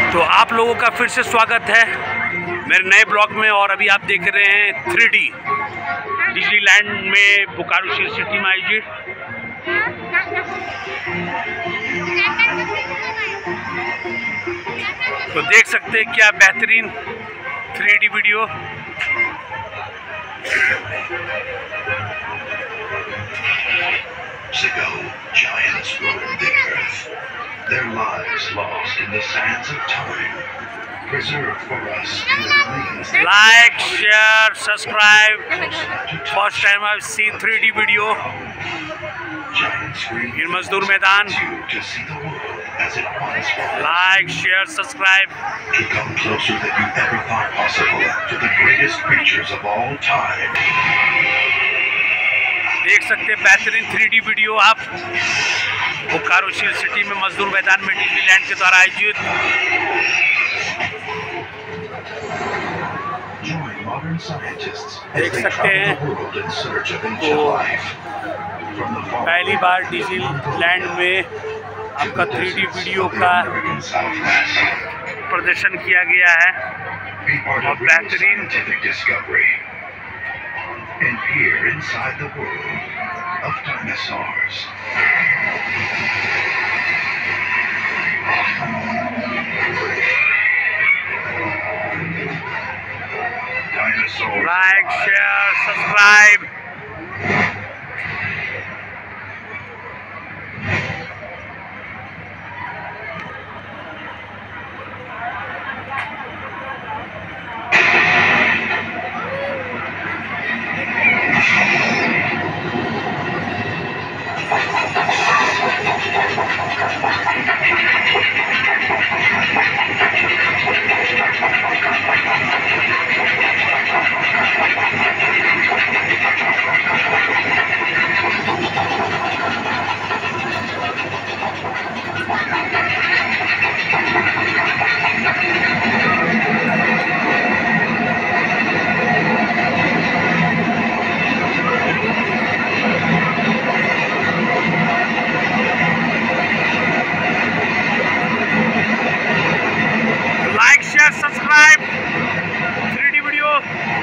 तो आप लोगों का फिर से स्वागत है मेरे नए ब्लॉग में। और अभी आप देख रहे हैं 3D डिज्नीलैंड में बोकारो सिटी में आयोजित। तो देख सकते हैं क्या बेहतरीन 3D video. Ago, giants roamed the earth, their lives lost in the sands of time, preserved for us in the remains. Like, share, subscribe. First time I've seen 3D video in मजदूर मैदान। To see the world as it once was. Like, share, subscribe. To come closer than you ever thought possible to the greatest creatures of all time. देख सकते हैं बेहतरीन 3D video आप Bokaro city में मजदूर मैदान में डिज्नीलैंड के द्वारा आयोजित। देख सकते हैं तो पहली बार डिज्नीलैंड में आपका 3D वीडियो का प्रदर्शन किया गया है और बेहतरीन। And here inside the world of dinosaurs. Dinosaurs. Like, share, subscribe. Like, share, subscribe. 3D video.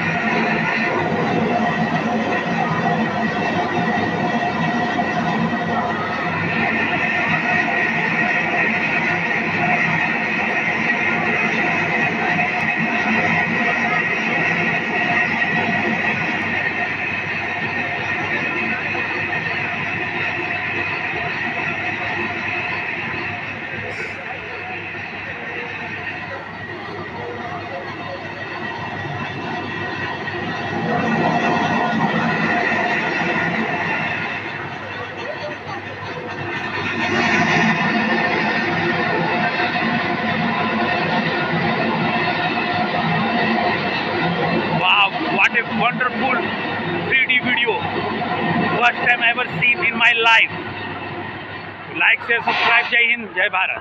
What a wonderful 3D video. First time ever seen in my life. Like, share, subscribe. Jai Hind, Jai Bharat.